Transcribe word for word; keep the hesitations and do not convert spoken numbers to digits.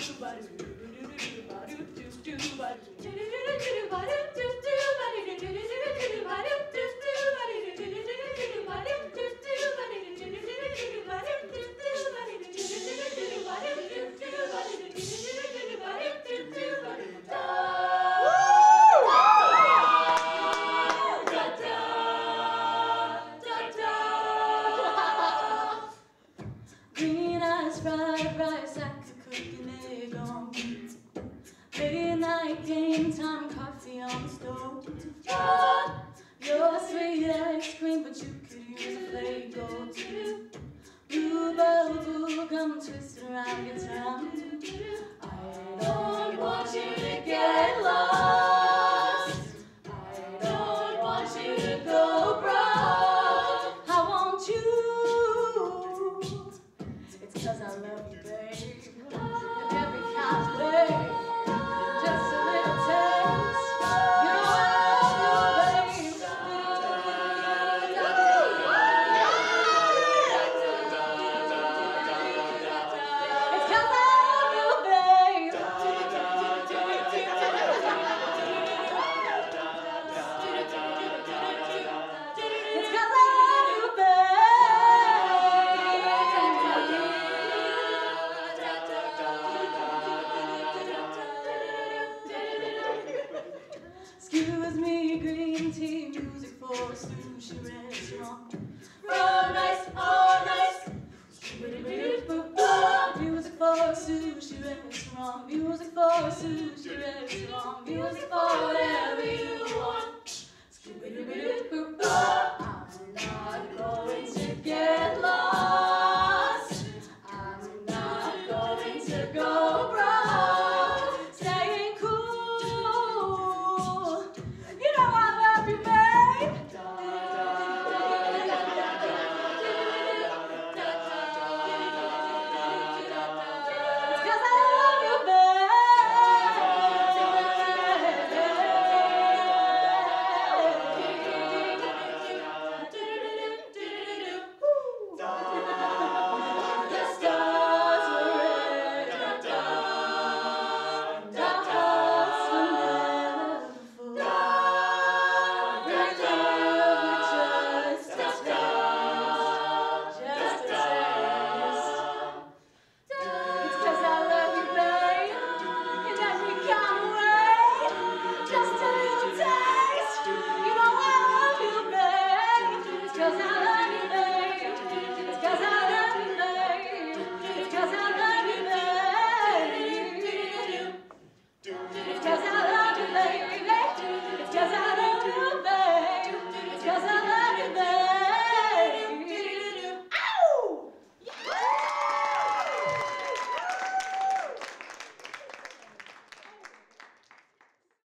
Green eyes, fried rice, sacks of cooking egg on meat. Late night game time, coffee on the stove. Oh, your sweet ice cream, but you could use a flake or two. Bluebell gum twisted around your tongue. I don't want you to get lost. I don't want you to go broke. I want you. It's 'cause I love you, babe. And every kind of way. Just a little taste. You know I love you, babe. It's 'cause I love you, babe. It's 'cause I love you, babe. Excuse me, green tea music for a sushi restaurant. Real nice, all nice. Music for a sushi restaurant. Music for a sushi restaurant. Music for